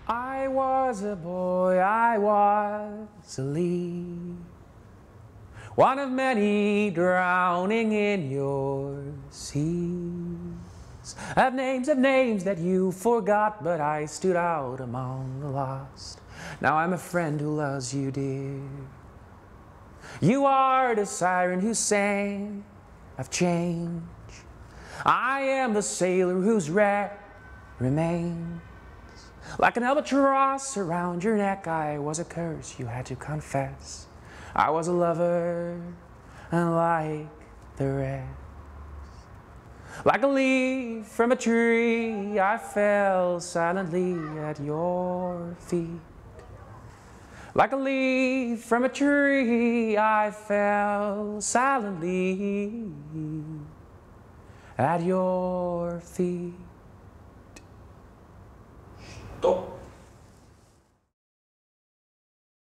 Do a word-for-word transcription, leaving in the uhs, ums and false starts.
I was a boy, I was a leaf, one of many drowning in your seas. Of names of names that you forgot, but I stood out among the lost. Now I'm a friend who loves you, dear. You are the siren who sang of change. I am the sailor whose wreck remains. Like an albatross around your neck, I was a curse you had to confess. I was a lover, and like the rest. Like a leaf from a tree, I fell silently at your feet. Like a leaf from a tree, I fell silently at your feet. Top!